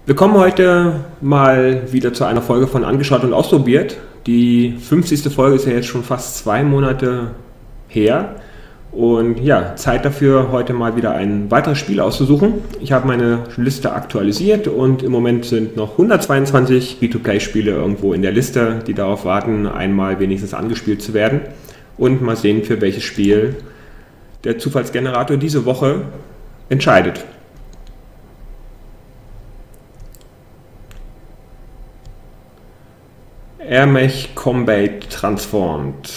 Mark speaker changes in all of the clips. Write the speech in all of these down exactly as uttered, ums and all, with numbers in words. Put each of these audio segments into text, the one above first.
Speaker 1: Wir kommen heute mal wieder zu einer Folge von Angeschaut und Ausprobiert. Die fünfzigste Folge ist ja jetzt schon fast zwei Monate her. Und ja, Zeit dafür, heute mal wieder ein weiteres Spiel auszusuchen. Ich habe meine Liste aktualisiert und im Moment sind noch hundertzweiundzwanzig Free-to-Play-Spiele irgendwo in der Liste, die darauf warten, einmal wenigstens angespielt zu werden. Und mal sehen, für welches Spiel der Zufallsgenerator diese Woche entscheidet. Airmech Combat Transformed.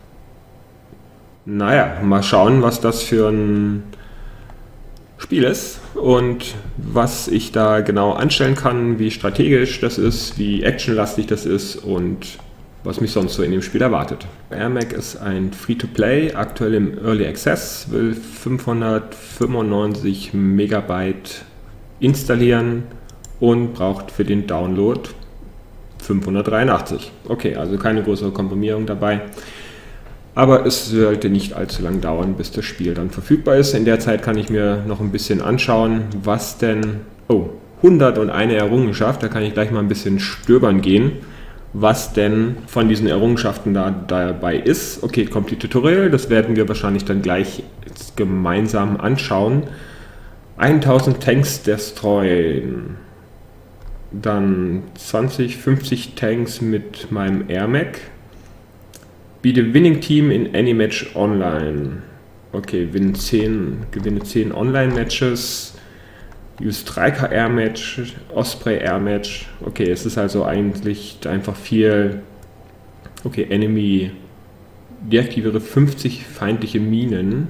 Speaker 1: Naja, mal schauen, was das für ein Spiel ist und was ich da genau anstellen kann, wie strategisch das ist, wie actionlastig das ist und was mich sonst so in dem Spiel erwartet. Airmech ist ein Free-to-Play, aktuell im Early Access, will fünfhundertfünfundneunzig Megabyte installieren und braucht für den Download fünfhundertdreiundachtzig. Okay, also keine größere Komprimierung dabei. Aber es sollte nicht allzu lang dauern, bis das Spiel dann verfügbar ist. In der Zeit kann ich mir noch ein bisschen anschauen, was denn... Oh, hunderteins Errungenschaft, da kann ich gleich mal ein bisschen stöbern gehen, was denn von diesen Errungenschaften da dabei ist. Okay, kommt die Tutorial, das werden wir wahrscheinlich dann gleich gemeinsam anschauen. tausend Tanks destroyen. Dann zwanzig, fünfzig Tanks mit meinem Airmech. Be the winning team in any match online. Okay, gewinne zehn, gewinne zehn Online-Matches. Use Striker Airmatch, Osprey Airmatch. Okay, es ist also eigentlich einfach viel. Okay, Enemy. Deaktiviere fünfzig feindliche Minen.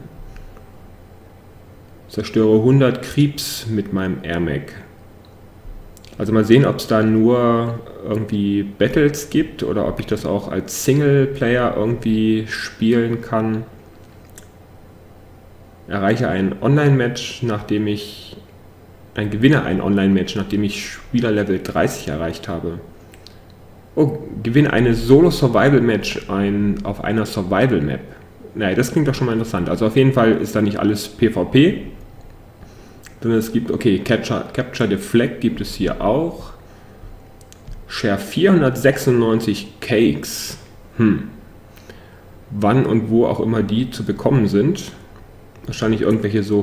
Speaker 1: Zerstöre hundert Creeps mit meinem Airmech. Also mal sehen, ob es da nur irgendwie Battles gibt oder ob ich das auch als Singleplayer irgendwie spielen kann. Erreiche ein Online-Match, nachdem ich ein Gewinne ein Online-Match, nachdem ich Spielerlevel dreißig erreicht habe. Oh, gewinne eine Solo-Survival-Match ein, auf einer Survival-Map. Naja, das klingt doch schon mal interessant. Also auf jeden Fall ist da nicht alles PvP. Sondern es gibt, okay, Capture, Capture the Flag gibt es hier auch. Share vierhundertsechsundneunzig Cakes. Hm. Wann und wo auch immer die zu bekommen sind. Wahrscheinlich irgendwelche so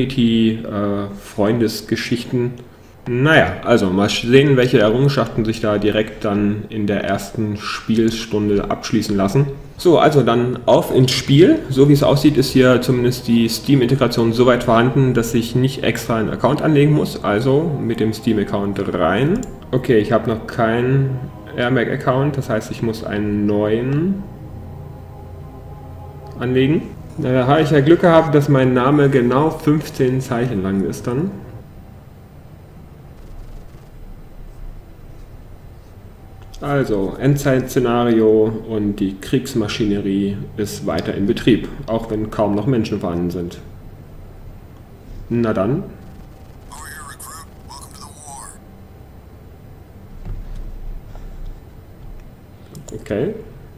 Speaker 1: Community-Freundesgeschichten. Naja, also mal sehen, welche Errungenschaften sich da direkt dann in der ersten Spielstunde abschließen lassen. So, also dann auf ins Spiel. So wie es aussieht, ist hier zumindest die Steam-Integration soweit vorhanden, dass ich nicht extra einen Account anlegen muss. Also mit dem Steam-Account rein. Okay, ich habe noch keinen Airmech-Account, das heißt, ich muss einen neuen anlegen. Da habe ich ja Glück gehabt, dass mein Name genau fünfzehn Zeichen lang ist dann. Also, Endzeit-Szenario und die Kriegsmaschinerie ist weiter in Betrieb, auch wenn kaum noch Menschen vorhanden sind. Na dann. Okay.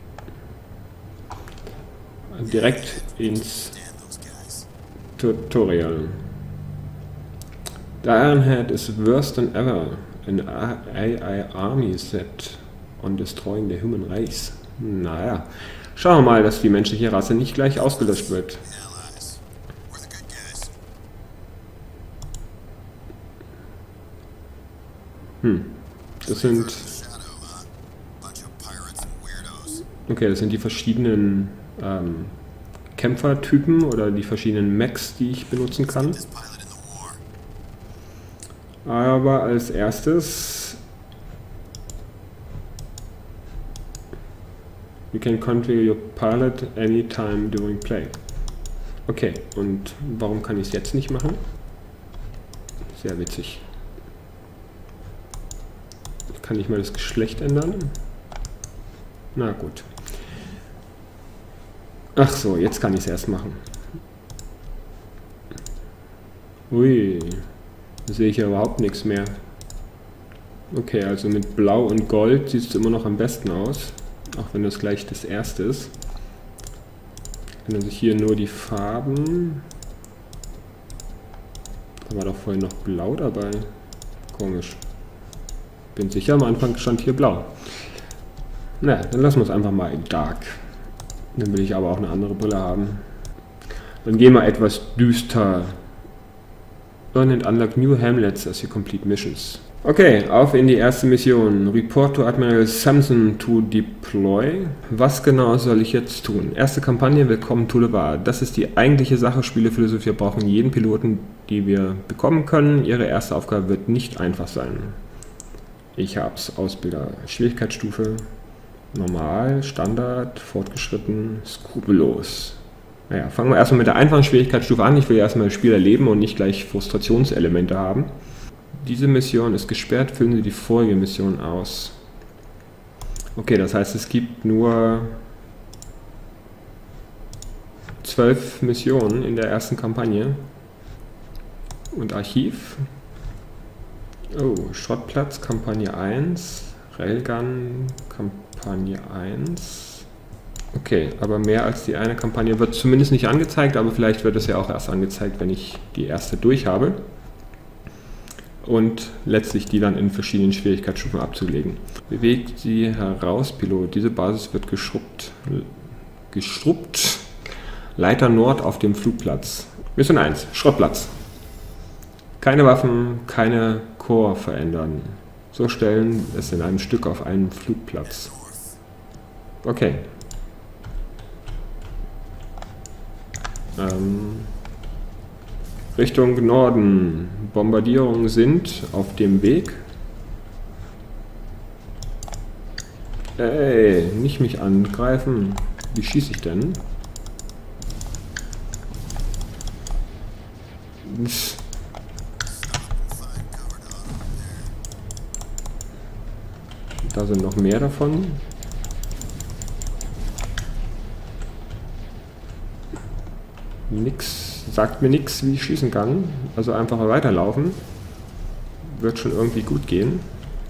Speaker 1: Direkt ins Tutorial. The Ironhead is worse than ever. An A I army set on destroying the human race. Naja, schauen wir mal, dass die menschliche Rasse nicht gleich ausgelöscht wird. Hm, das sind... Okay, das sind die verschiedenen ähm, Kämpfertypen oder die verschiedenen Mechs, die ich benutzen kann. Aber als erstes... You can configure your pilot anytime during play. Okay, und warum kann ich es jetzt nicht machen? Sehr witzig. Kann ich mal das Geschlecht ändern? Na gut. Ach so, jetzt kann ich es erst machen. Ui, da sehe ich ja überhaupt nichts mehr. Okay, also mit Blau und Gold sieht es immer noch am besten aus. Auch wenn das gleich das erste ist. Ändern sich hier nur die Farben. Da war doch vorhin noch Blau dabei. Komisch. Bin sicher, am Anfang stand hier blau. Na, dann lassen wir es einfach mal in Dark. Dann will ich aber auch eine andere Brille haben. Dann gehen wir etwas düster. Earn and unlock new Hamlets as you complete missions. Okay, auf in die erste Mission. Report to Admiral Samson to deploy. Was genau soll ich jetzt tun? Erste Kampagne, willkommen to the War. Das ist die eigentliche Sache, Spielephilosophie. Wir brauchen jeden Piloten, die wir bekommen können. Ihre erste Aufgabe wird nicht einfach sein. Ich hab's. Ausbilder. Schwierigkeitsstufe. Normal, Standard, fortgeschritten, skrupellos. Naja, fangen wir erstmal mit der einfachen Schwierigkeitsstufe an. Ich will erstmal das Spiel erleben und nicht gleich Frustrationselemente haben. Diese Mission ist gesperrt, füllen Sie die vorige Mission aus. Okay, das heißt, es gibt nur zwölf Missionen in der ersten Kampagne. Und Archiv. Oh, Schrottplatz, Kampagne eins. Railgun, Kampagne eins. Okay, aber mehr als die eine Kampagne wird zumindest nicht angezeigt, aber vielleicht wird es ja auch erst angezeigt, wenn ich die erste durch habe. Und letztlich die dann in verschiedenen Schwierigkeitsstufen abzulegen. Bewegt sie heraus, Pilot. Diese Basis wird geschrubbt. Geschrubbt. Leiter Nord auf dem Flugplatz. Mission eins. Schrottplatz. Keine Waffen, keine Core verändern. So stellen es in einem Stück auf einen Flugplatz. Okay. Ähm, Richtung Norden. Bombardierungen sind auf dem Weg. Ey, nicht mich angreifen. Wie schieße ich denn? Da sind noch mehr davon. Nix, sagt mir nichts, wie ich schießen kann. Also einfach mal weiterlaufen. Wird schon irgendwie gut gehen.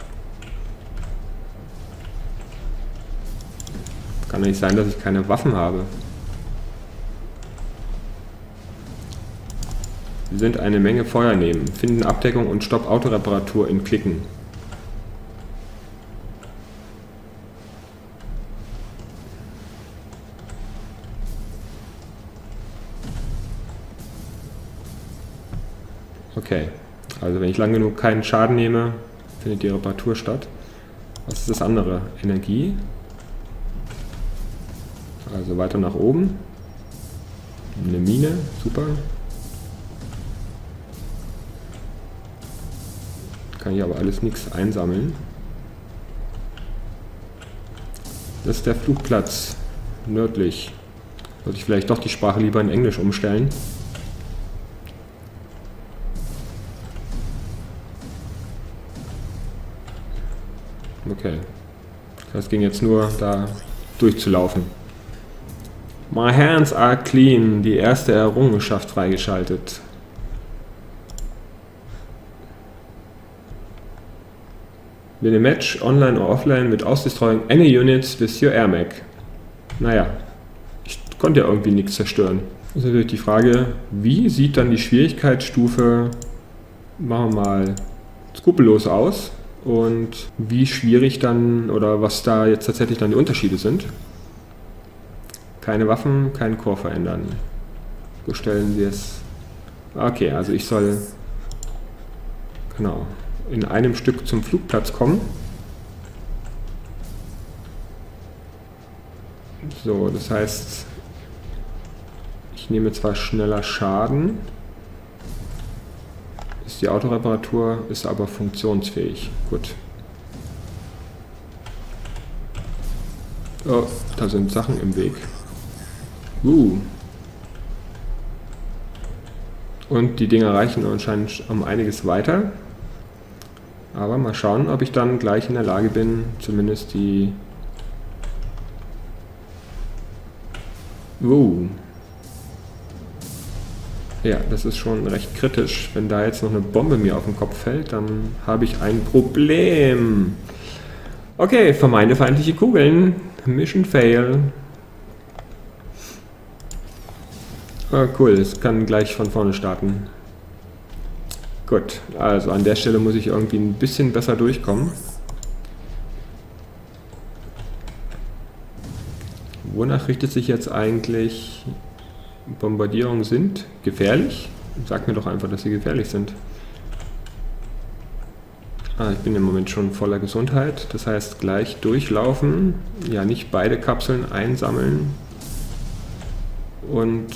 Speaker 1: Kann nicht sein, dass ich keine Waffen habe. Sie sind eine Menge Feuer nehmen. Finden Abdeckung und Stopp Autoreparatur in Klicken. Okay, also wenn ich lang genug keinen Schaden nehme, findet die Reparatur statt. Was ist das andere? Energie. Also weiter nach oben. Eine Mine, super. Kann ich aber alles nichts einsammeln. Das ist der Flugplatz, nördlich. Sollte ich vielleicht doch die Sprache lieber in Englisch umstellen. Okay. Das ging jetzt nur da durchzulaufen. My hands are clean. Die erste Errungenschaft freigeschaltet. Win a match, online or offline, without destroying any units with your Air Mac. Naja, ich konnte ja irgendwie nichts zerstören. Das ist natürlich die Frage, wie sieht dann die Schwierigkeitsstufe, machen wir mal, skrupellos aus? Und wie schwierig dann, oder was da jetzt tatsächlich dann die Unterschiede sind. Keine Waffen, keinen Core verändern. So stellen wir es. Okay, also ich soll genau in einem Stück zum Flugplatz kommen. So, das heißt, ich nehme zwar schneller Schaden, ist die Autoreparatur, ist aber funktionsfähig. Gut. Oh, da sind Sachen im Weg. Uh. Und die Dinger reichen anscheinend um einiges weiter. Aber mal schauen, ob ich dann gleich in der Lage bin, zumindest die... Uh. Ja, das ist schon recht kritisch. Wenn da jetzt noch eine Bombe mir auf den Kopf fällt, dann habe ich ein Problem. Okay, vermeide feindliche Kugeln. Mission fail. Ah, cool, es kann gleich von vorne starten. Gut, also an der Stelle muss ich irgendwie ein bisschen besser durchkommen. wonach richtet sich jetzt eigentlich Bombardierungen sind? Gefährlich? Sag mir doch einfach, dass sie gefährlich sind. Ah, ich bin im Moment schon voller Gesundheit. Das heißt, gleich durchlaufen. Ja, nicht beide Kapseln einsammeln. Und...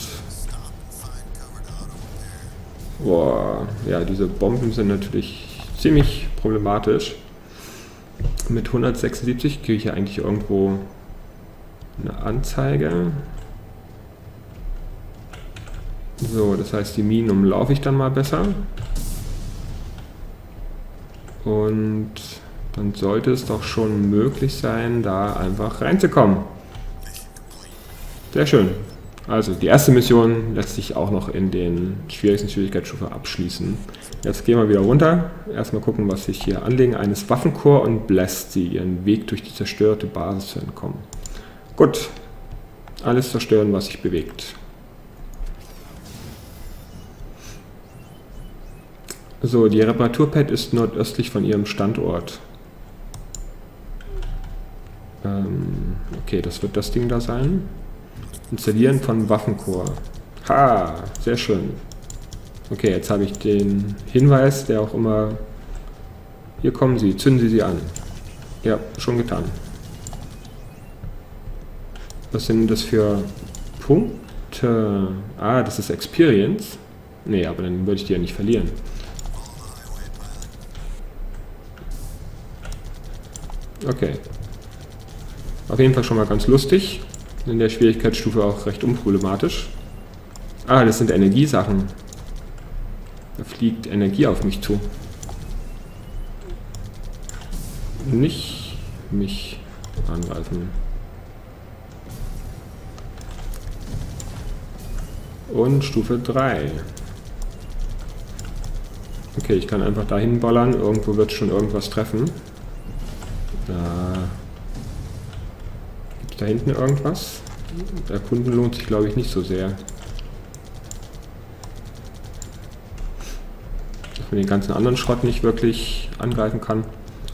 Speaker 1: Boah, ja, diese Bomben sind natürlich ziemlich problematisch. Mit hundertsechsundsiebzig kriege ich ja eigentlich irgendwo eine Anzeige. So, das heißt, die Minen umlaufe ich dann mal besser. Und dann sollte es doch schon möglich sein, da einfach reinzukommen. Sehr schön. Also die erste Mission lässt sich auch noch in den schwierigsten Schwierigkeitsstufe abschließen. Jetzt gehen wir wieder runter. Erstmal gucken, was sich hier anlegen. Eines Waffenkorps und bläst sie, ihren Weg durch die zerstörte Basis zu entkommen. Gut. Alles zerstören, was sich bewegt. So, die Reparaturpad ist nordöstlich von ihrem Standort. Ähm, okay, das wird das Ding da sein. Installieren von Waffenkorps. Ha, sehr schön. Okay, jetzt habe ich den Hinweis, der auch immer... Hier kommen sie, zünden Sie sie an. Ja, schon getan. Was sind das für Punkte? Ah, das ist Experience. Nee, aber dann würde ich die ja nicht verlieren. Okay. Auf jeden Fall schon mal ganz lustig. In der Schwierigkeitsstufe auch recht unproblematisch. Ah, das sind Energiesachen. Da fliegt Energie auf mich zu. Nicht mich angreifen. Und Stufe drei. Okay, ich kann einfach dahin ballern. Irgendwo wird schon irgendwas treffen. Da gibt es da hinten irgendwas. Erkunden lohnt sich, glaube ich, nicht so sehr. Dass man den ganzen anderen Schrott nicht wirklich angreifen kann.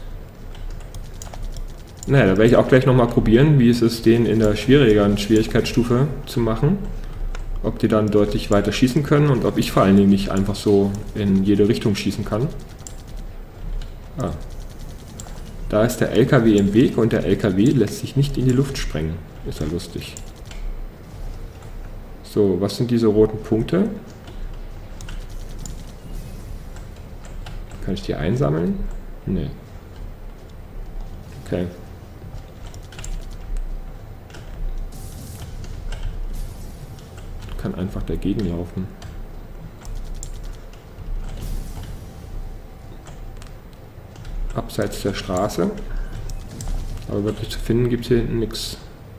Speaker 1: Naja, da werde ich auch gleich nochmal probieren, wie es ist, den in der schwierigeren Schwierigkeitsstufe zu machen. Ob die dann deutlich weiter schießen können und ob ich vor allen Dingen nicht einfach so in jede Richtung schießen kann. Ah. Da ist der L K W im Weg und der L K W lässt sich nicht in die Luft sprengen. Ist ja lustig. So, was sind diese roten Punkte? Kann ich die einsammeln? Nee. Okay. Ich kann einfach dagegen laufen. Abseits der Straße. Aber wirklich zu finden gibt es hier hinten nichts.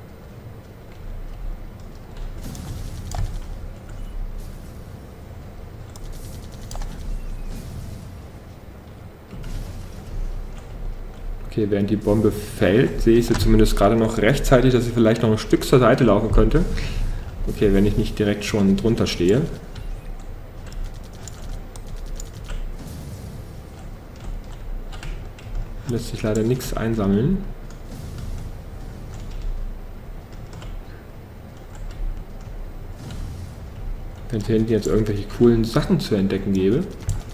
Speaker 1: Okay, während die Bombe fällt, sehe ich sie zumindest gerade noch rechtzeitig, dass sie vielleicht noch ein Stück zur Seite laufen könnte. Okay, wenn ich nicht direkt schon drunter stehe. Lässt sich leider nichts einsammeln. Wenn es hier hinten jetzt irgendwelche coolen Sachen zu entdecken gäbe.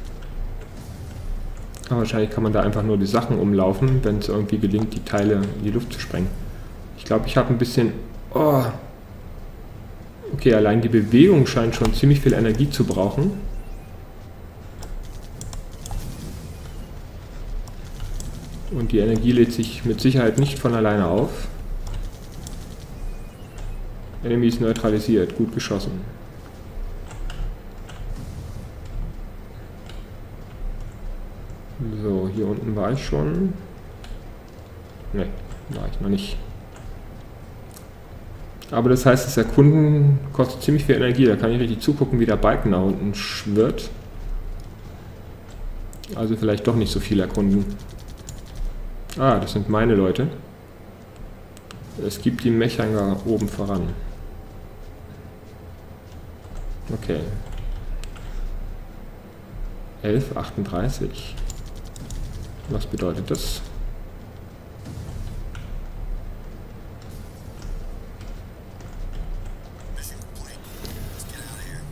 Speaker 1: Aber wahrscheinlich kann man da einfach nur die Sachen umlaufen, wenn es irgendwie gelingt, die Teile in die Luft zu sprengen. Ich glaube, ich habe ein bisschen... Oh. Okay, allein die Bewegung scheint schon ziemlich viel Energie zu brauchen. Und die Energie lädt sich mit Sicherheit nicht von alleine auf. Enemy ist neutralisiert, gut geschossen. So, hier unten war ich schon. Ne, war ich noch nicht. Aber das heißt, das Erkunden kostet ziemlich viel Energie. Da kann ich richtig zugucken, wie der Balken da unten schwirrt. Also vielleicht doch nicht so viel erkunden. Ah, das sind meine Leute. Es gibt die Mechhanger oben voran. Okay. elf achtunddreißig. Was bedeutet das?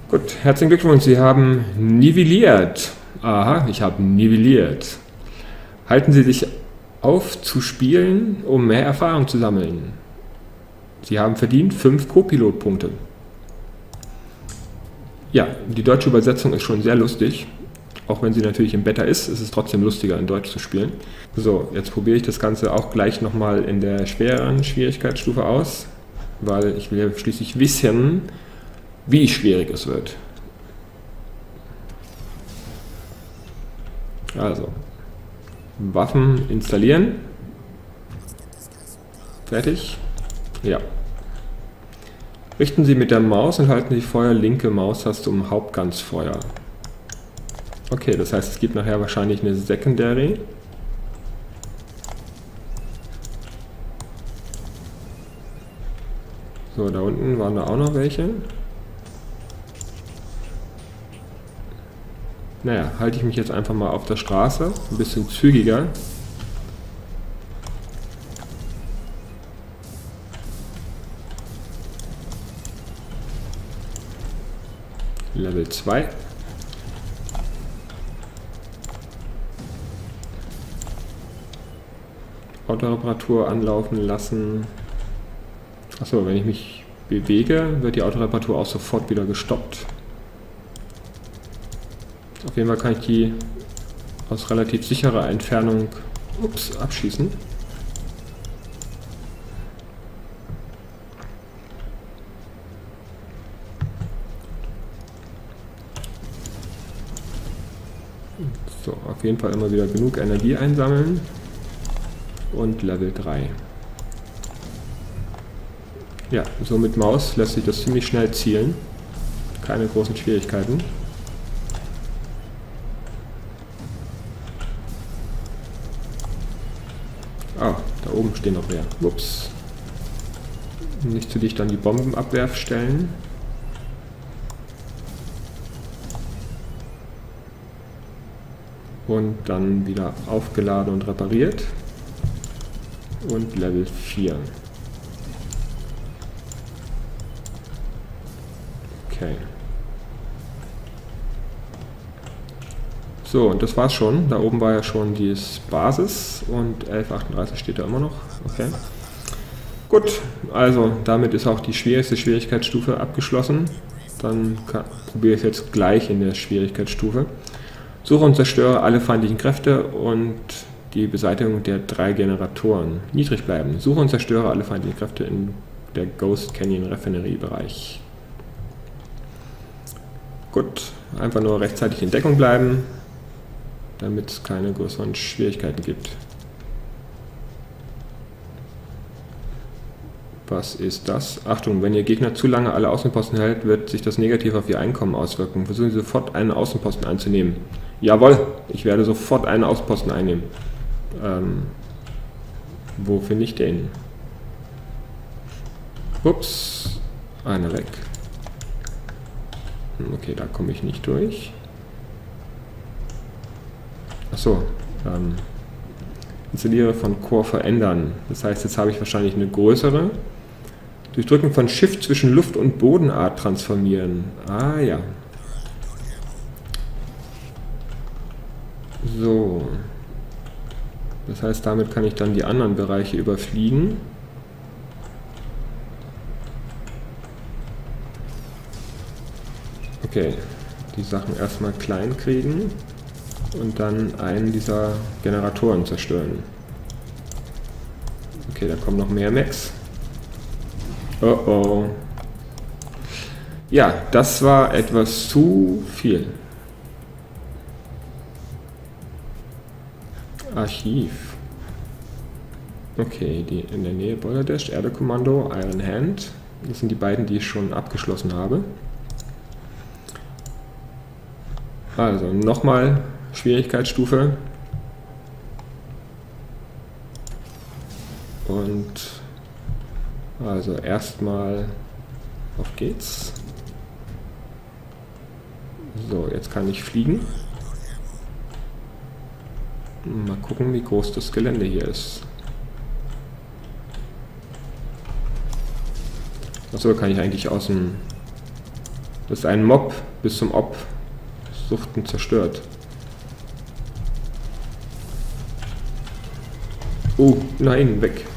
Speaker 1: Gut, herzlichen Glückwunsch, Sie haben nivelliert. Aha, ich habe nivelliert. Halten Sie sich auf zu spielen, um mehr Erfahrung zu sammeln. Sie haben verdient fünf Co-Pilot-Punkte. Ja, die deutsche Übersetzung ist schon sehr lustig. Auch wenn sie natürlich im Beta ist, ist es trotzdem lustiger, in Deutsch zu spielen. So, jetzt probiere ich das Ganze auch gleich nochmal in der schwereren Schwierigkeitsstufe aus, weil ich will ja schließlich wissen, wie schwierig es wird. Also, Waffen installieren. Fertig. Ja. Richten Sie mit der Maus und halten die Feuer linke Maustaste um Hauptganzfeuer. Okay, das heißt, es gibt nachher wahrscheinlich eine Secondary. So, da unten waren da auch noch welche. Naja, halte ich mich jetzt einfach mal auf der Straße, ein bisschen zügiger. Level zwei. Autoreparatur anlaufen lassen. Achso, wenn ich mich bewege, wird die Autoreparatur auch sofort wieder gestoppt. Auf jeden Fall kann ich die aus relativ sicherer Entfernung ups, abschießen. So, auf jeden Fall immer wieder genug Energie einsammeln. Und Level drei. Ja, so mit Maus lässt sich das ziemlich schnell zielen. Keine großen Schwierigkeiten. Ah, da oben stehen noch mehr. Ups. Nicht zu dicht an die Bombenabwerfstellen. Und dann wieder aufgeladen und repariert. Und Level vier. Okay. So, und das war's schon. Da oben war ja schon die Basis und elf achtunddreißig steht da immer noch. Okay. Gut, also damit ist auch die schwierigste Schwierigkeitsstufe abgeschlossen. Dann kann, probiere ich es jetzt gleich in der Schwierigkeitsstufe. Suche und zerstöre alle feindlichen Kräfte und die Beseitigung der drei Generatoren. Niedrig bleiben. Suche und zerstöre alle feindlichen Kräfte in der Ghost Canyon Refinery Bereich. Gut, einfach nur rechtzeitig in Deckung bleiben, damit es keine größeren Schwierigkeiten gibt. Was ist das? Achtung, wenn Ihr Gegner zu lange alle Außenposten hält, wird sich das negativ auf Ihr Einkommen auswirken. Versuchen Sie sofort einen Außenposten einzunehmen. Jawohl, ich werde sofort einen Außenposten einnehmen. Ähm, wo finde ich den? Ups, einer weg. Okay, da komme ich nicht durch. Achso, ähm, installiere von Core verändern. Das heißt, jetzt habe ich wahrscheinlich eine größere. Durch Drücken von Shift zwischen Luft- und Bodenart transformieren. Ah ja. So. Das heißt, damit kann ich dann die anderen Bereiche überfliegen. Okay, die Sachen erstmal klein kriegen und dann einen dieser Generatoren zerstören. Okay, da kommen noch mehr Mechs. Oh oh. Ja, das war etwas zu viel. Archiv. Okay, die in der Nähe Boulderdash, Erdekommando, Iron Hand. Das sind die beiden, die ich schon abgeschlossen habe. Also nochmal Schwierigkeitsstufe. Und also erstmal auf geht's. So, jetzt kann ich fliegen. Mal gucken, wie groß das Gelände hier ist. Achso, kann ich eigentlich aus dem Das ist ein Mob bis zum Ob. Suchten zerstört. Oh, nein, weg.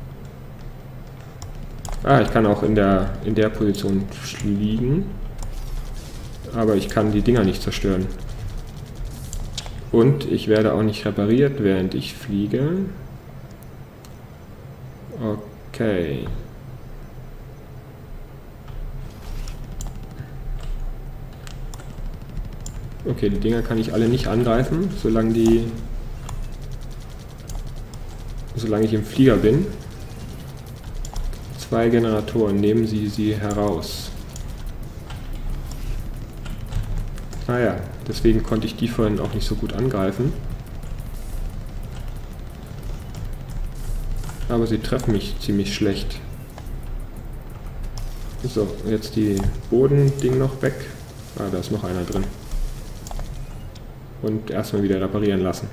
Speaker 1: Ah, ich kann auch in der, in der Position fliegen. Aber ich kann die Dinger nicht zerstören. Und ich werde auch nicht repariert, während ich fliege. Okay. Okay, die Dinger kann ich alle nicht angreifen, solange die... solange ich im Flieger bin. Zwei Generatoren, nehmen Sie sie heraus. Naja, deswegen konnte ich die vorhin auch nicht so gut angreifen. Aber sie treffen mich ziemlich schlecht. So, jetzt die Bodending noch weg. Ah, da ist noch einer drin. Und erstmal wieder reparieren lassen.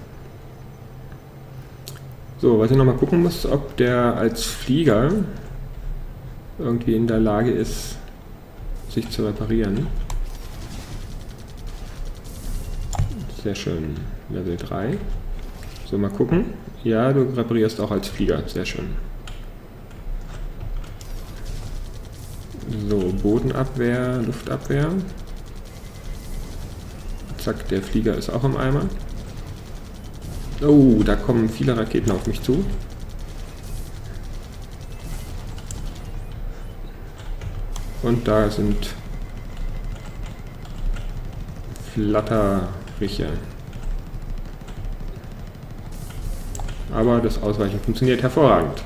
Speaker 1: So, was ich nochmal gucken muss, ob der als Flieger irgendwie in der Lage ist, sich zu reparieren. Sehr schön. Level drei. So, mal gucken. Ja, du reparierst auch als Flieger. Sehr schön. So, Bodenabwehr, Luftabwehr. Zack, der Flieger ist auch im Eimer. Oh, da kommen viele Raketen auf mich zu. Und da sind Flatterriche. Aber das Ausweichen funktioniert hervorragend.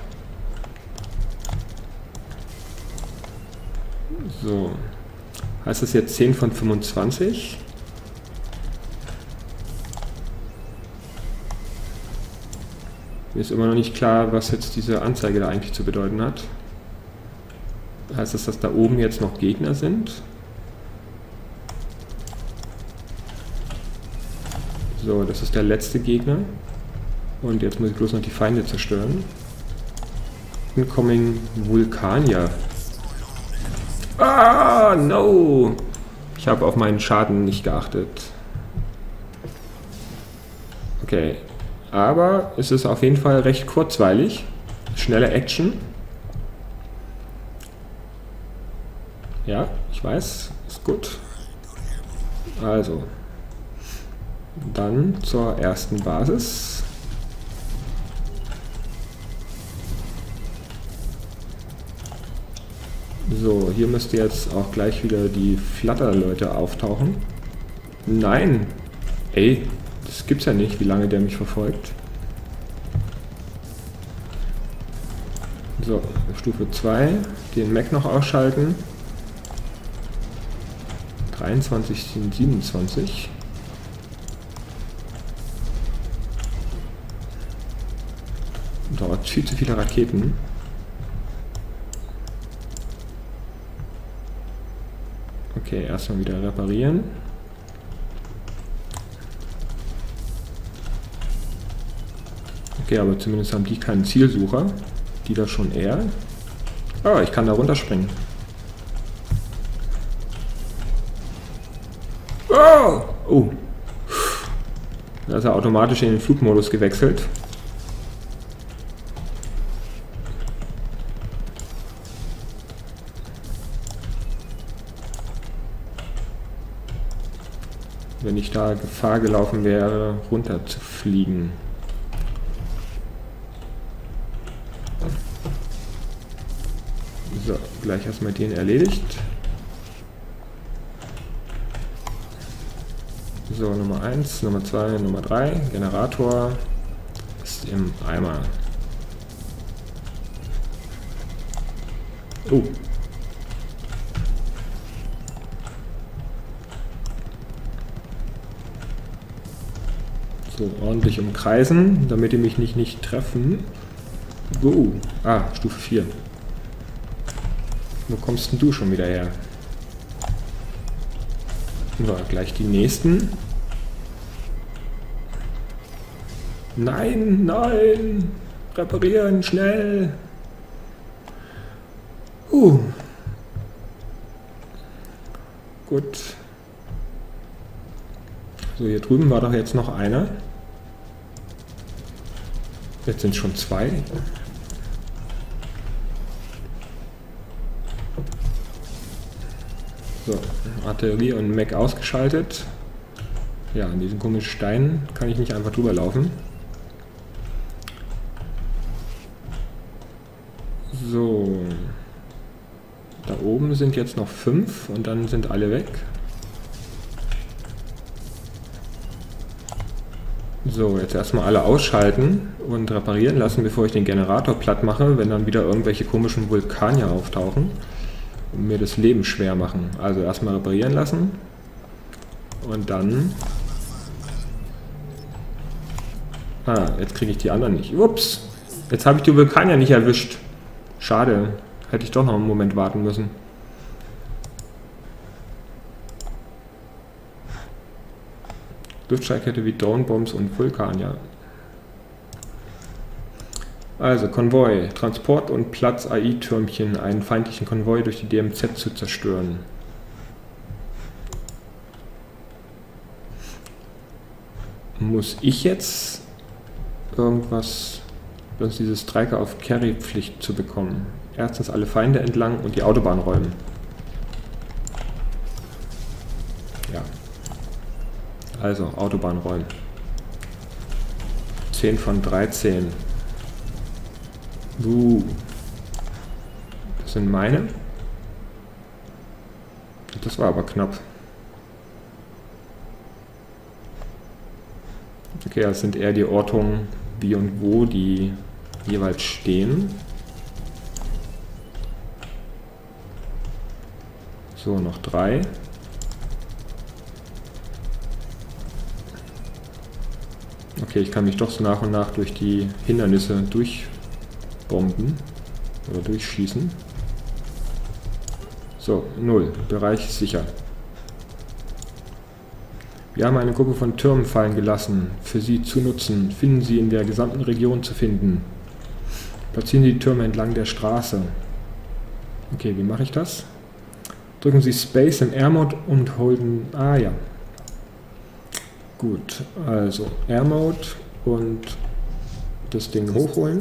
Speaker 1: So. Heißt das jetzt zehn von fünfundzwanzig? Mir ist immer noch nicht klar, was jetzt diese Anzeige da eigentlich zu bedeuten hat. Heißt das, dass da oben jetzt noch Gegner sind? So, das ist der letzte Gegner. Und jetzt muss ich bloß noch die Feinde zerstören. Incoming Vulkanier. Ah, no! Ich habe auf meinen Schaden nicht geachtet. Okay. Aber es ist auf jeden Fall recht kurzweilig. Schnelle Action. Ja, ich weiß. Ist gut. Also. Dann zur ersten Basis. So, hier müsste jetzt auch gleich wieder die Flatterleute auftauchen. Nein! Ey, das gibt's ja nicht, wie lange der mich verfolgt. So, Stufe zwei. Den Mech noch ausschalten. dreiundzwanzig sind siebenundzwanzig. Dauert viel zu viele Raketen. Okay, erstmal wieder reparieren. Okay, aber zumindest haben die keinen Zielsucher. Die da schon eher. Oh, ich kann da runterspringen. Oh! Oh! Da ist er automatisch in den Flugmodus gewechselt. Wenn ich da Gefahr gelaufen wäre, runter zu fliegen. So, gleich erstmal den erledigt. So, Nummer eins, Nummer zwei, Nummer drei. Generator ist im Eimer. Oh. So, ordentlich umkreisen, damit die mich nicht, nicht treffen. Oh. Ah, Stufe vier. Wo kommst denn du schon wieder her? So, gleich die nächsten. Nein, nein! Reparieren, schnell! Uh. Gut. So, hier drüben war doch jetzt noch einer. Jetzt sind es schon zwei. So, Artillerie und Mech ausgeschaltet. Ja, an diesen komischen Steinen kann ich nicht einfach drüber laufen. So. Da oben sind jetzt noch fünf und dann sind alle weg. So, jetzt erstmal alle ausschalten und reparieren lassen, bevor ich den Generator platt mache, wenn dann wieder irgendwelche komischen Vulkanier auftauchen und mir das Leben schwer machen. Also erstmal reparieren lassen und dann... Ah, jetzt kriege ich die anderen nicht. Ups, jetzt habe ich die Vulkanier nicht erwischt. Schade, hätte ich doch noch einen Moment warten müssen. Luftstreitkette wie Drone-Bombs und Vulkanier. Also Konvoi, Transport und Platz-A I-Türmchen, einen feindlichen Konvoi durch die D M Z zu zerstören. Muss ich jetzt irgendwas, bloß diese Striker auf Carry-Pflicht zu bekommen? Erstens alle Feinde entlang und die Autobahn räumen. Ja. Also, Autobahn räumen. zehn von dreizehn. Uh. Das sind meine. Das war aber knapp. Okay, das sind eher die Ortungen, wie und wo die jeweils stehen. So, noch drei. Okay, ich kann mich doch so nach und nach durch die Hindernisse durchbomben oder durchschießen. So, null. Bereich sicher. Wir haben eine Gruppe von Türmen fallen gelassen. Für sie zu nutzen. Finden sie in der gesamten Region zu finden. Platzieren Sie die Türme entlang der Straße. Okay, wie mache ich das? Drücken Sie Space im Air-Mode und holden... Ah ja. Gut, also Air-Mode und das Ding hochholen.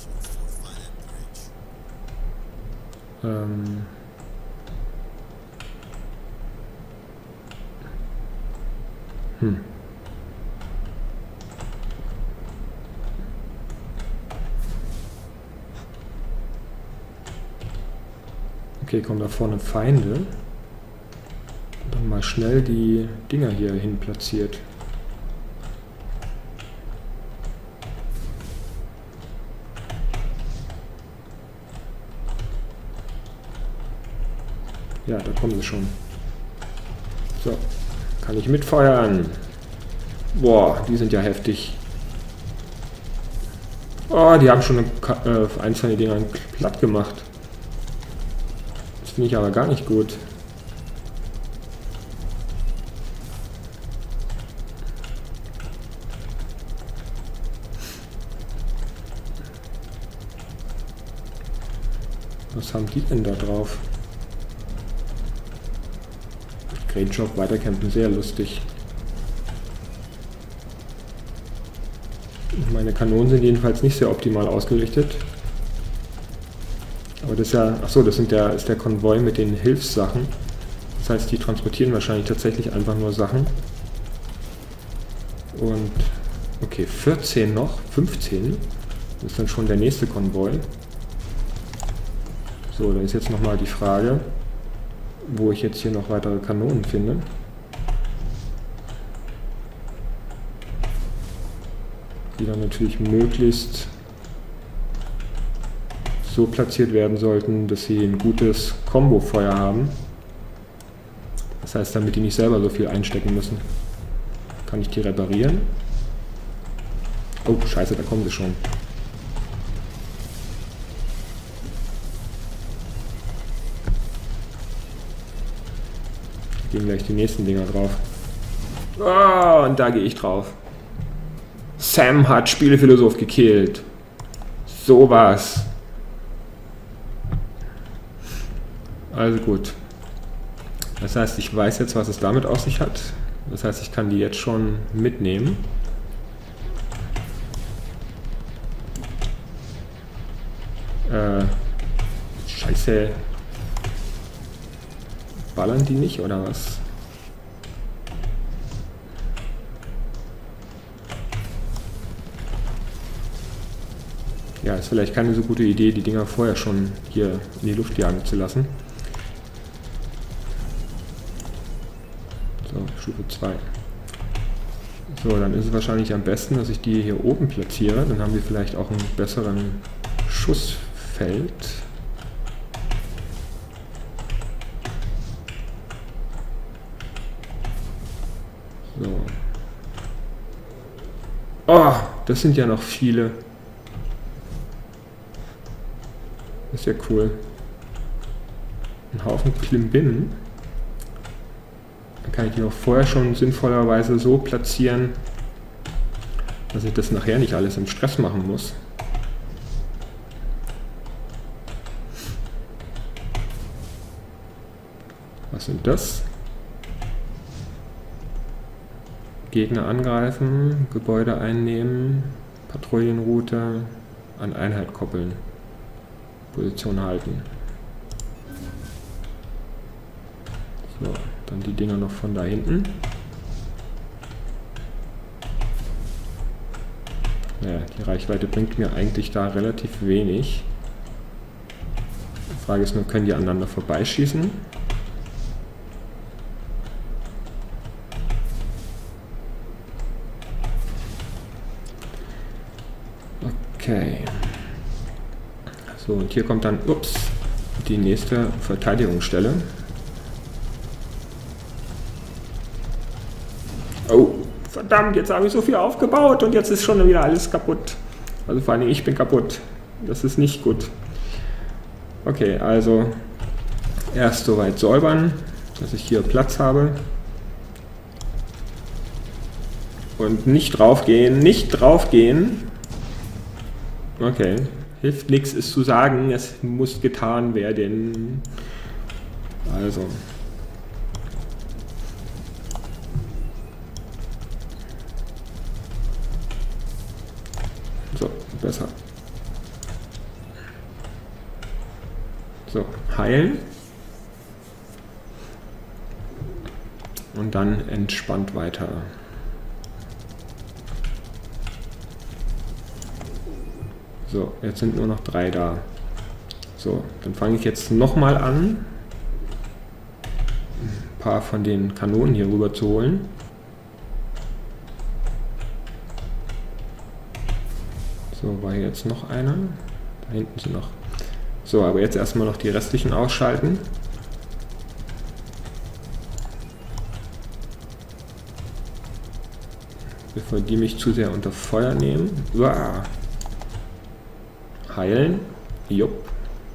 Speaker 1: Ähm... Hm. Okay, kommen da vorne Feinde. Und dann mal schnell die Dinger hier hin platziert. Ja, da kommen sie schon. So, kann ich mitfeuern. Boah, die sind ja heftig. Oh, die haben schon eine, äh, ein, zwei Dinger platt gemacht. Das finde ich aber gar nicht gut. Was haben die denn da drauf? Great Job, weiterkämpfen, sehr lustig. Meine Kanonen sind jedenfalls nicht sehr optimal ausgerichtet. Aber das ist ja, achso, das sind der, ist der Konvoi mit den Hilfssachen. Das heißt, die transportieren wahrscheinlich tatsächlich einfach nur Sachen. Und, okay, vierzehn noch, fünfzehn. Das ist dann schon der nächste Konvoi. So, dann ist jetzt nochmal die Frage, wo ich jetzt hier noch weitere Kanonen finde. Die dann natürlich möglichst so platziert werden sollten, dass sie ein gutes Kombo-Feuer haben. Das heißt, damit die nicht selber so viel einstecken müssen. Kann ich die reparieren? Oh, scheiße, da kommen sie schon. Gehen gleich die nächsten Dinger drauf. Oh, und da gehe ich drauf. Sam hat Spielephilosoph gekillt. Sowas. Also gut. Das heißt, ich weiß jetzt, was es damit auf sich hat. Das heißt, ich kann die jetzt schon mitnehmen. Äh, Scheiße. Ballern die nicht, oder was? Ja, ist vielleicht keine so gute Idee, die Dinger vorher schon hier in die Luft jagen zu lassen. So, Stufe zwei. So, dann ist es wahrscheinlich am besten, dass ich die hier oben platziere. Dann haben wir vielleicht auch einen besseren Schussfeld. So. Oh, das sind ja noch viele. Das ist ja cool. Ein Haufen Klimbinnen. Dann kann ich die auch vorher schon sinnvollerweise so platzieren, dass ich das nachher nicht alles im Stress machen muss. Was sind das? Gegner angreifen, Gebäude einnehmen, Patrouillenroute, an Einheit koppeln, Position halten. So, dann die Dinger noch von da hinten. Naja, die Reichweite bringt mir eigentlich da relativ wenig. Die Frage ist nur, können die aneinander vorbeischießen? Okay. So, und hier kommt dann, ups, die nächste Verteidigungsstelle. Oh, verdammt, jetzt habe ich so viel aufgebaut und jetzt ist schon wieder alles kaputt. Also vor allem ich bin kaputt. Das ist nicht gut. Okay, also erst soweit säubern, dass ich hier Platz habe. Und nicht draufgehen, nicht draufgehen. Okay, hilft nichts, es zu sagen, es muss getan werden. Also. So, besser. So, heilen. Und dann entspannt weiter. So, jetzt sind nur noch drei da. So, dann fange ich jetzt nochmal an, ein paar von den Kanonen hier rüber zu holen. So, war hier jetzt noch einer. Da hinten sind noch. So, aber jetzt erstmal noch die restlichen ausschalten. Bevor die mich zu sehr unter Feuer nehmen. Uah. Heilen. Jupp.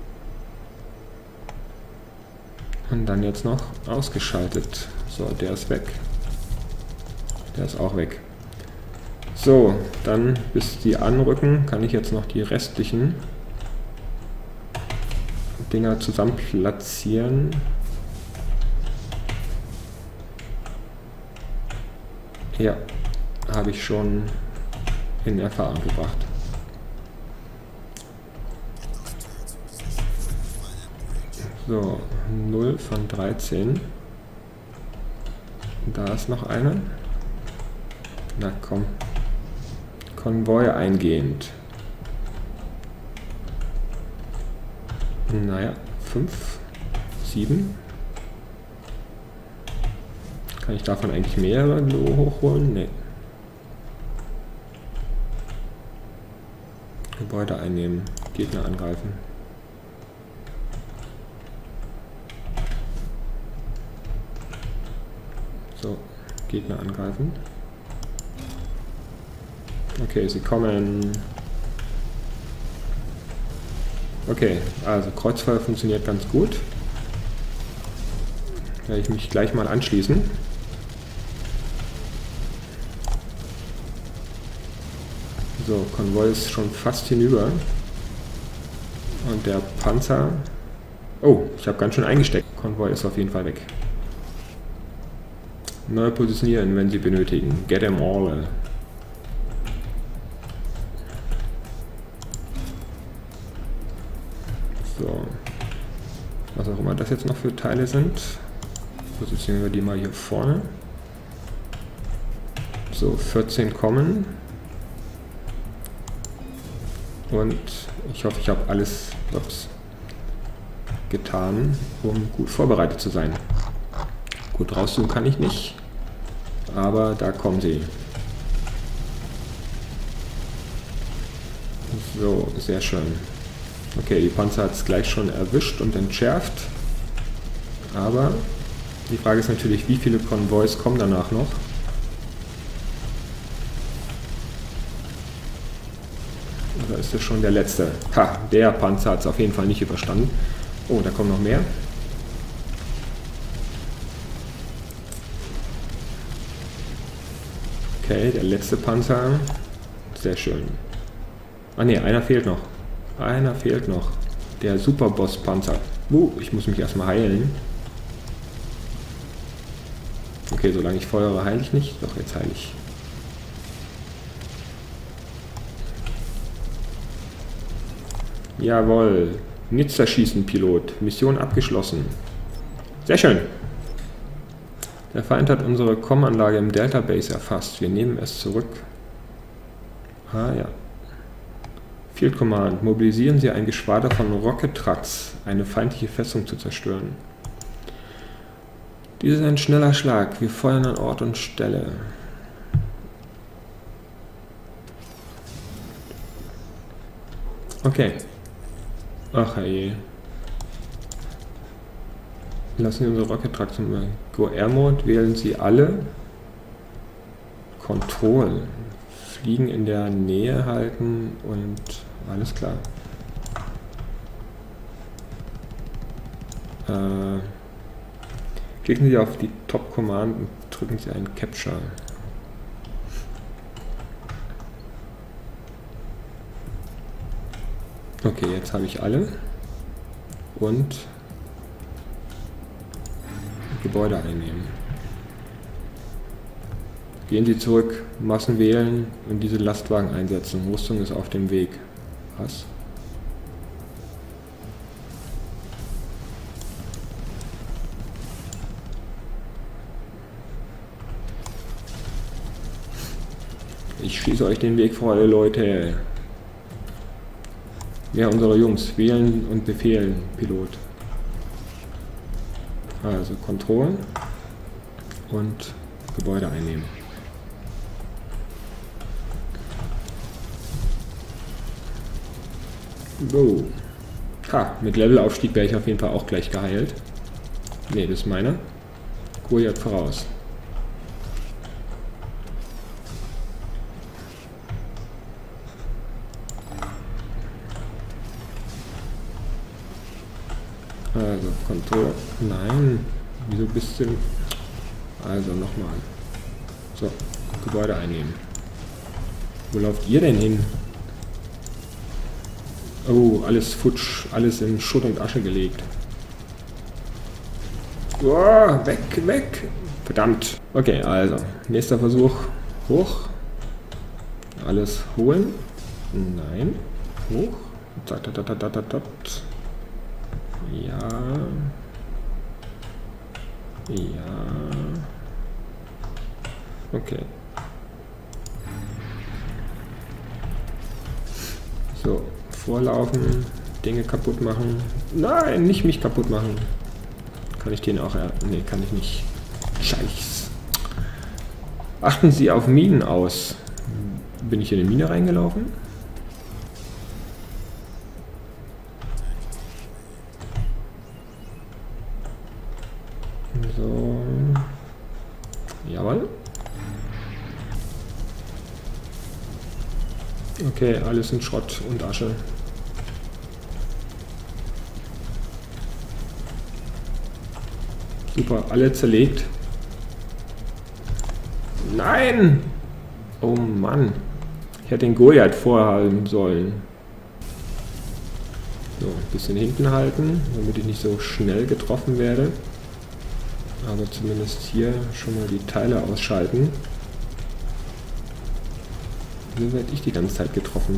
Speaker 1: Und dann jetzt noch ausgeschaltet. So, der ist weg. Der ist auch weg. So, dann bis die anrücken, kann ich jetzt noch die restlichen Dinger zusammen platzieren. Ja, habe ich schon in Erfahrung gebracht. So, null von dreizehn. Da ist noch eine. Na komm. Konvoi eingehend. Naja, fünf, sieben. Kann ich davon eigentlich mehrere hochholen? Nee. Gebäude einnehmen, Gegner angreifen. So, Gegner angreifen. Okay, sie kommen. Okay, also Kreuzfeuer funktioniert ganz gut. Werde ich mich gleich mal anschließen. So, Konvoi ist schon fast hinüber. Und der Panzer... Oh, ich habe ganz schön eingesteckt. Konvoi ist auf jeden Fall weg. Neu positionieren, wenn sie benötigen. Get them all. So. Was auch immer das jetzt noch für Teile sind. Positionieren wir die mal hier vorne. So, vierzehn kommen. Und ich hoffe, ich habe alles ups, getan, um gut vorbereitet zu sein. Gut, rauszoomen kann ich nicht, aber da kommen sie. So, sehr schön. Okay, die Panzer hat es gleich schon erwischt und entschärft. Aber die Frage ist natürlich, wie viele Konvois kommen danach noch? Oder ist das schon der letzte? Ha, der Panzer hat es auf jeden Fall nicht überstanden. Oh, da kommen noch mehr. Okay, der letzte Panzer. Sehr schön. Ah ne, einer fehlt noch. Einer fehlt noch. Der Superboss-Panzer. Uh, ich muss mich erstmal heilen. Okay, solange ich feuere, heile ich nicht. Doch, jetzt heile ich. Jawohl. Nizza schießen, Pilot. Mission abgeschlossen. Sehr schön. Der Feind hat unsere Com-Anlage im Delta Base erfasst. Wir nehmen es zurück. Ah ja. Field Command. Mobilisieren Sie ein Geschwader von Rocket Trucks, eine feindliche Festung zu zerstören. Dies ist ein schneller Schlag. Wir feuern an Ort und Stelle. Okay. Ach je. Lassen Sie unsere Rocket Trucks mal. Go Air Mode. Wählen Sie alle. Control. Fliegen in der Nähe halten und alles klar. Äh, klicken Sie auf die Top Command und drücken Sie einen Capture. Okay, jetzt habe ich alle und Gebäude einnehmen. Gehen Sie zurück, Massen wählen und diese Lastwagen einsetzen. Rüstung ist auf dem Weg. Was? Ich schieße euch den Weg vor, Leute. Ja, unsere Jungs wählen und befehlen, Pilot. Also Control und Gebäude einnehmen. Wow. Ha, mit Levelaufstieg wäre ich auf jeden Fall auch gleich geheilt. Ne, das ist meiner. Goliath voraus. Also, Kontrolle. Nein. Wieso bist du... Also, nochmal. So, Gebäude einnehmen. Wo lauft ihr denn hin? Oh, alles futsch. Alles in Schutt und Asche gelegt. Oh, weg, weg. Verdammt. Okay, also. Nächster Versuch. Hoch. Alles holen. Nein. Hoch. Zack, zack, zack, zack, zack, zack. Ja. Ja. Okay. So, vorlaufen, Dinge kaputt machen. Nein, nicht mich kaputt machen. Kann ich den auch... Er nee, kann ich nicht. Scheiß. Achten Sie auf Minen aus. Bin ich in eine Mine reingelaufen? So. Jawohl. Okay, alles in Schrott und Asche. Super, alle zerlegt. Nein! Oh Mann. Ich hätte den Goliath vorhalten sollen. So, ein bisschen hinten halten, damit ich nicht so schnell getroffen werde. Aber zumindest hier schon mal die Teile ausschalten. Hier werde ich die ganze Zeit getroffen.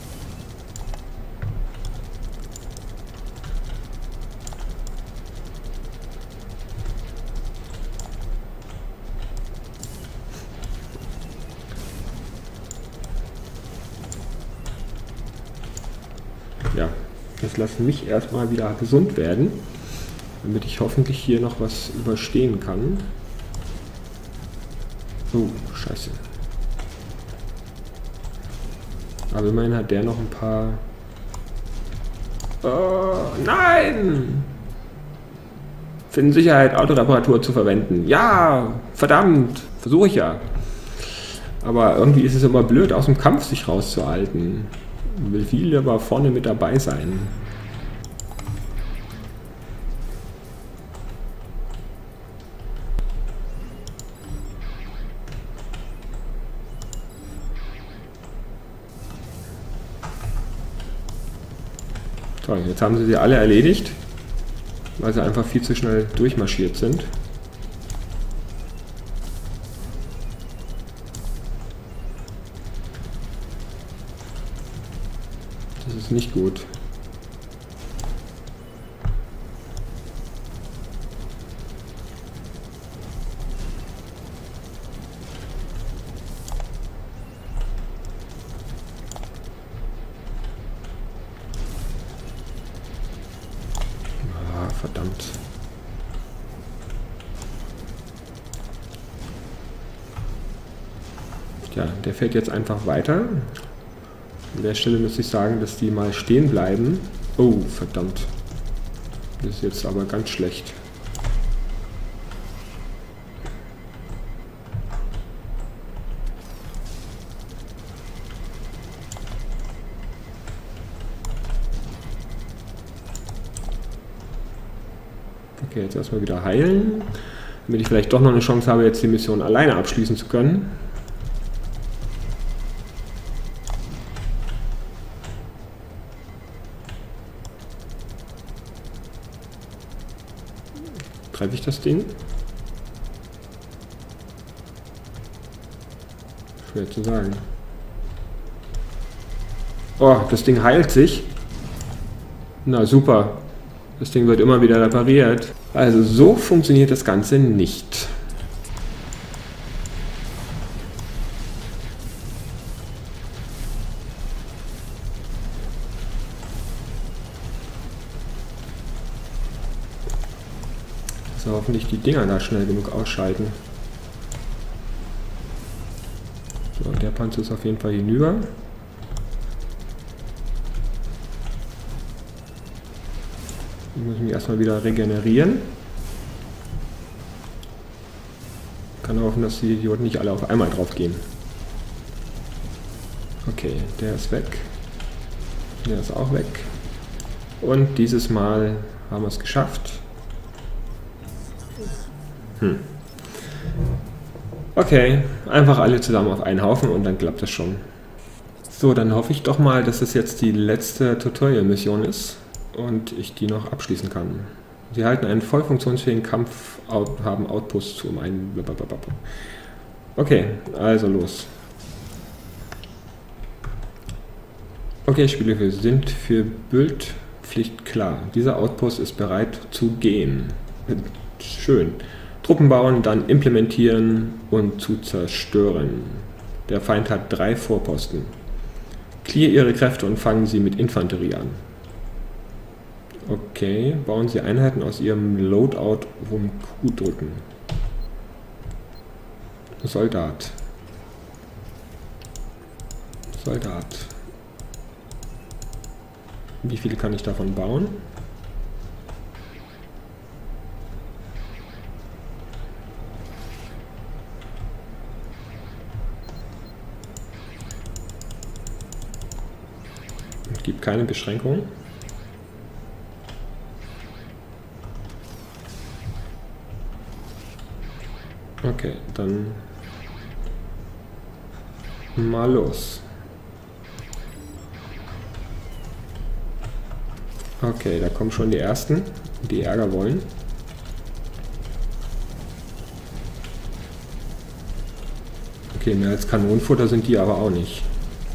Speaker 1: Ja, jetzt lassen mich erstmal wieder gesund werden, damit ich hoffentlich hier noch was überstehen kann. Oh, scheiße. Aber immerhin hat der noch ein paar... Oh, nein! Finden Sicherheit, Autoreparatur zu verwenden. Ja, verdammt, versuche ich ja. Aber irgendwie ist es immer blöd, aus dem Kampf sich rauszuhalten. Ich will viel aber vorne mit dabei sein. Toll, jetzt haben sie sie alle erledigt, weil sie einfach viel zu schnell durchmarschiert sind. Das ist nicht gut. Verdammt. Ja, der fährt jetzt einfach weiter. An der Stelle müsste ich sagen, dass die mal stehen bleiben. Oh, verdammt. Das ist jetzt aber ganz schlecht. Okay, jetzt erstmal wieder heilen, damit ich vielleicht doch noch eine Chance habe, jetzt die Mission alleine abschließen zu können. Treffe ich das Ding? Schwer zu sagen. Oh, das Ding heilt sich. Na super. Das Ding wird immer wieder repariert. Also so funktioniert das Ganze nicht. So, hoffentlich die Dinger da schnell genug ausschalten. So, der Panzer ist auf jeden Fall hinüber. Ich muss mich erstmal wieder regenerieren. Ich kann hoffen, dass die Idioten nicht alle auf einmal drauf gehen. Okay, der ist weg. Der ist auch weg. Und dieses Mal haben wir es geschafft. Hm. Okay, einfach alle zusammen auf einen Haufen und dann klappt das schon. So, dann hoffe ich doch mal, dass das jetzt die letzte Tutorial-Mission ist und ich die noch abschließen kann. Sie halten einen voll funktionsfähigen Kampf, haben Outposts zu um einen... Okay, also los. Okay, Spiele, wir sind für Bildpflicht klar. Dieser Outpost ist bereit zu gehen. Schön. Truppen bauen, dann implementieren und zu zerstören. Der Feind hat drei Vorposten. Clear ihre Kräfte und fangen sie mit Infanterie an. Okay, bauen Sie Einheiten aus Ihrem Loadout um Q drücken. Soldat. Soldat. Wie viele kann ich davon bauen? Es gibt keine Beschränkung. Okay, dann mal los. Okay, da kommen schon die ersten, die Ärger wollen. Okay, mehr als Kanonenfutter sind die aber auch nicht.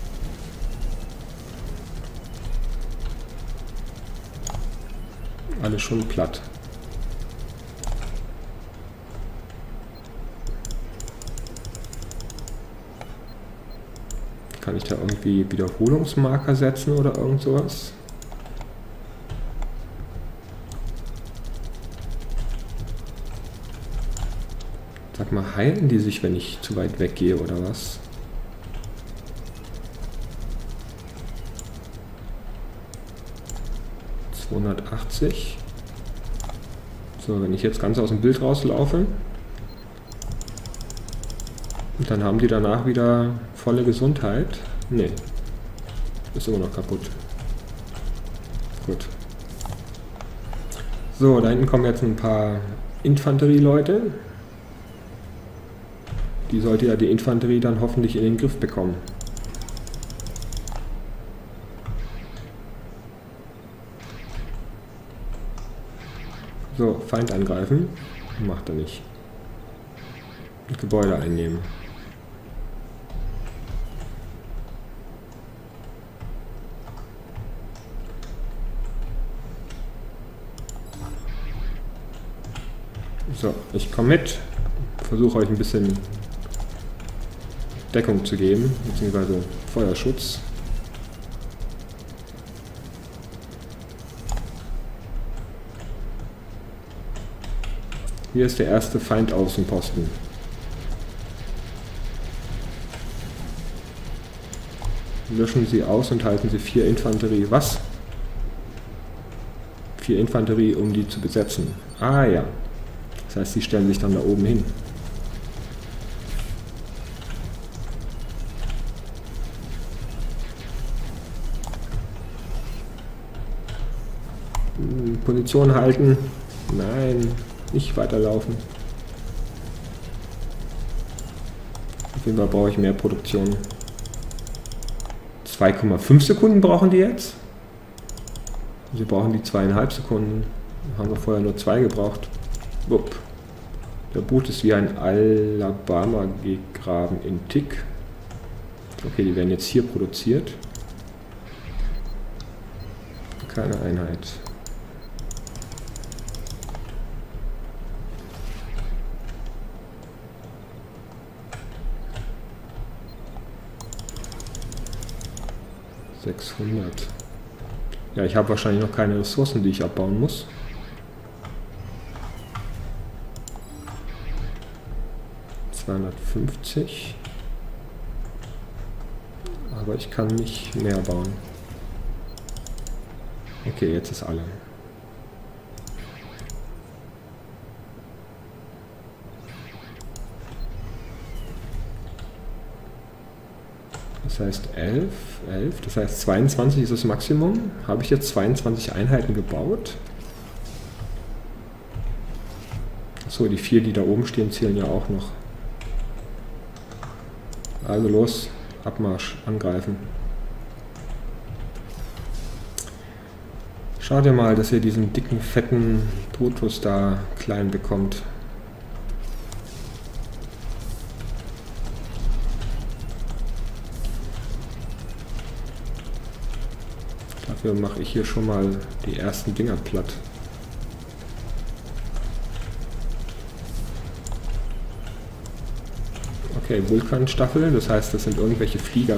Speaker 1: Alle schon platt. Kann ich da irgendwie Wiederholungsmarker setzen oder irgend sowas? Sag mal, heilen die sich, wenn ich zu weit weggehe oder was? zweihundertachtzig. So, wenn ich jetzt ganz aus dem Bild rauslaufe, und dann haben die danach wieder volle Gesundheit. Nee, ist immer noch kaputt. Gut. So, da hinten kommen jetzt ein paar Infanterieleute. Die sollte ja die Infanterie dann hoffentlich in den Griff bekommen. So, Feind angreifen. Macht er nicht. Und Gebäude einnehmen. So, ich komme mit. Versuche euch ein bisschen Deckung zu geben, beziehungsweise Feuerschutz. Hier ist der erste Feindaußenposten. Löschen Sie aus und halten Sie vier Infanterie. Was? Vier Infanterie, um die zu besetzen. Ah ja. Das heißt, sie stellen sich dann da oben hin. Position halten. Nein, nicht weiterlaufen. Auf jeden Fall brauche ich mehr Produktion. zwei Komma fünf Sekunden brauchen die jetzt. Sie brauchen die zweieinhalb Sekunden. Haben wir vorher nur zwei gebraucht. Wupp. Der Boot ist wie ein Alabama gegraben in Tick. Okay, die werden jetzt hier produziert. Keine Einheit. sechshundert. Ja, ich habe wahrscheinlich noch keine Ressourcen, die ich abbauen muss. zweihundertfünfzig. Aber ich kann nicht mehr bauen. Okay, jetzt ist alle. Das heißt elf, elf, das heißt zweiundzwanzig ist das Maximum. Habe ich jetzt zweiundzwanzig Einheiten gebaut? Achso, die vier, die da oben stehen, zählen ja auch noch. Also los, Abmarsch, angreifen. Schaut ihr mal, dass ihr diesen dicken, fetten Brutus da klein bekommt. Dafür mache ich hier schon mal die ersten Dinger platt. Okay, Vulkanstaffel, das heißt, das sind irgendwelche Flieger.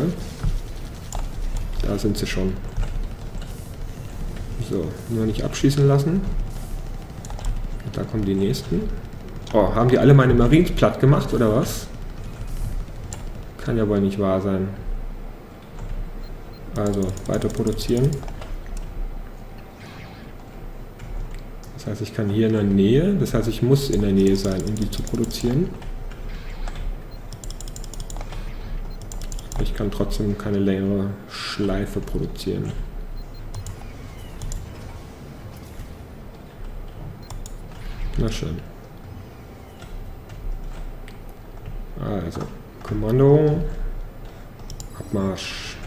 Speaker 1: Da sind sie schon. So, nur nicht abschießen lassen. Und da kommen die nächsten. Oh, haben die alle meine Marines platt gemacht, oder was? Kann ja wohl nicht wahr sein. Also, weiter produzieren. Das heißt, ich kann hier in der Nähe, das heißt, ich muss in der Nähe sein, um die zu produzieren. Ich kann trotzdem keine längere Schleife produzieren. Na schön. Also, Kommando, Abmarsch.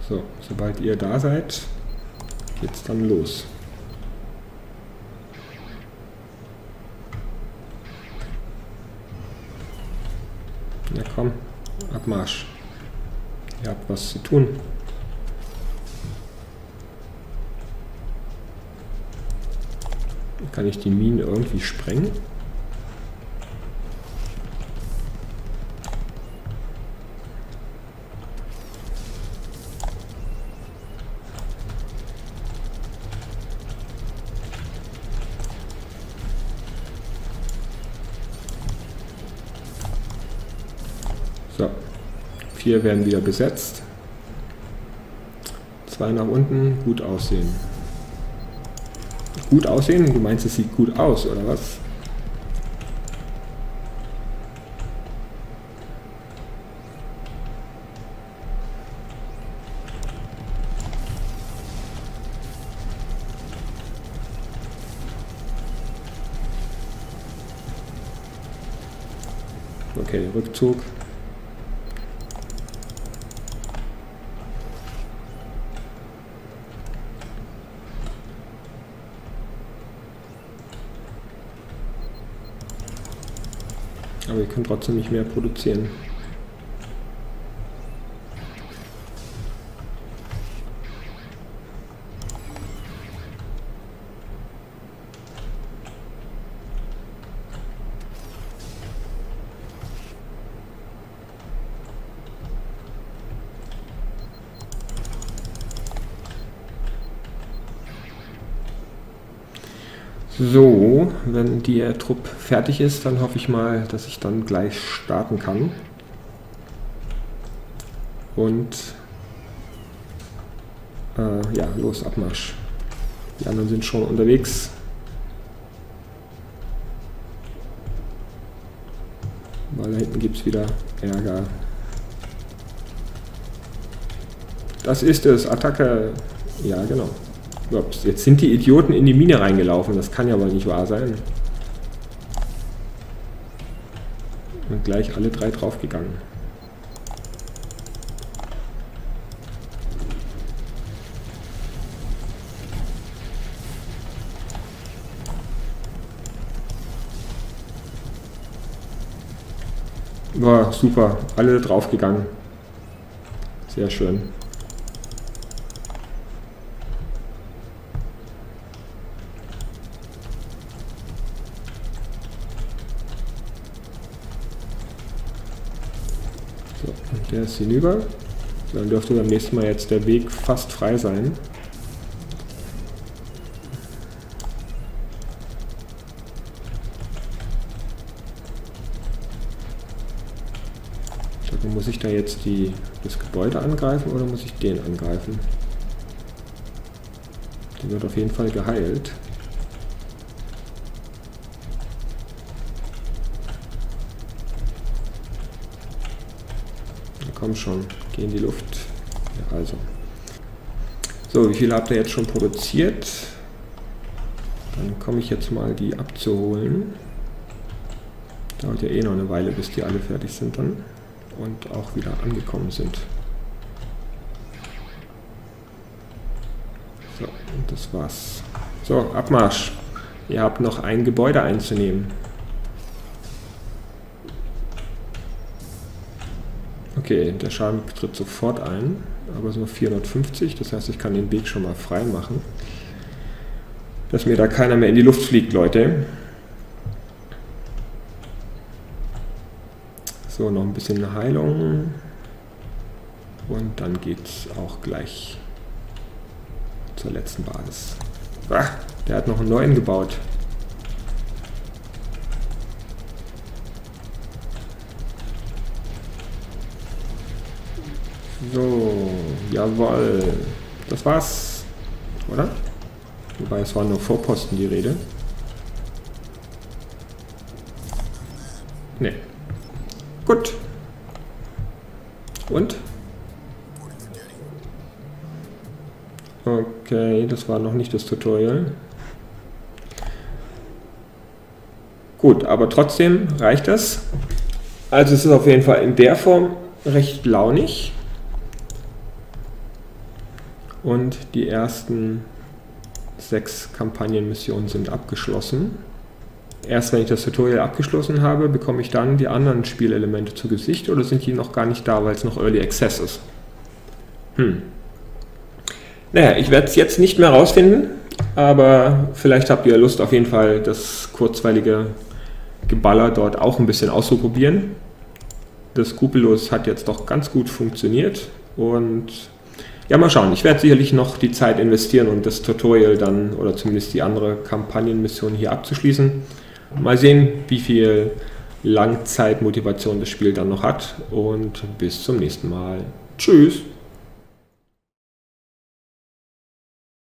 Speaker 1: So, sobald ihr da seid, geht's dann los. Ja komm, Abmarsch. Ihr habt was zu tun. Kann ich die Minen irgendwie sprengen? So, vier werden wieder besetzt. Zwei nach unten, gut aussehen. Gut aussehen? Du meinst, es sieht gut aus, oder was? Okay, Rückzug. Aber wir können trotzdem nicht mehr produzieren. So, wenn der Trupp fertig ist, dann hoffe ich mal, dass ich dann gleich starten kann. Und äh, ja, los, Abmarsch. Die anderen sind schon unterwegs. Weil da hinten gibt es wieder Ärger. Das ist es, Attacke. Ja, genau. Ups, jetzt sind die Idioten in die Mine reingelaufen. Das kann ja wohl nicht wahr sein. Und gleich alle drei draufgegangen. Boah, super. Alle draufgegangen. Sehr schön. Der ist hinüber. Dann dürfte beim nächsten Mal jetzt der Weg fast frei sein. Also muss ich da jetzt die, das Gebäude angreifen oder muss ich den angreifen? Der wird auf jeden Fall geheilt. Komm schon, geh in die Luft. Ja, also. So, wie viel habt ihr jetzt schon produziert? Dann komme ich jetzt mal die abzuholen. Dauert ja eh noch eine Weile, bis die alle fertig sind dann und auch wieder angekommen sind. So, und das war's. So, Abmarsch. Ihr habt noch ein Gebäude einzunehmen. Okay, der Schaden tritt sofort ein, aber es sind nur vierhundertfünfzig, das heißt, ich kann den Weg schon mal frei machen. Dass mir da keiner mehr in die Luft fliegt, Leute. So, noch ein bisschen Heilung. Und dann geht's auch gleich zur letzten Basis. Ah, der hat noch einen neuen gebaut. So, jawohl. Das war's, oder? Wobei, es waren nur Vorposten die Rede. Ne. Gut. Und? Okay, das war noch nicht das Tutorial. Gut, aber trotzdem reicht das. Also es ist auf jeden Fall in der Form recht launig. Und die ersten sechs Kampagnenmissionen sind abgeschlossen. Erst wenn ich das Tutorial abgeschlossen habe, bekomme ich dann die anderen Spielelemente zu Gesicht oder sind die noch gar nicht da, weil es noch Early Access ist? Hm. Naja, ich werde es jetzt nicht mehr rausfinden, aber vielleicht habt ihr Lust auf jeden Fall das kurzweilige Geballer dort auch ein bisschen auszuprobieren. Das Skrupellos hat jetzt doch ganz gut funktioniert und ja, mal schauen. Ich werde sicherlich noch die Zeit investieren und das Tutorial dann oder zumindest die andere Kampagnenmission hier abzuschließen. Mal sehen, wie viel Langzeitmotivation das Spiel dann noch hat und bis zum nächsten Mal. Tschüss!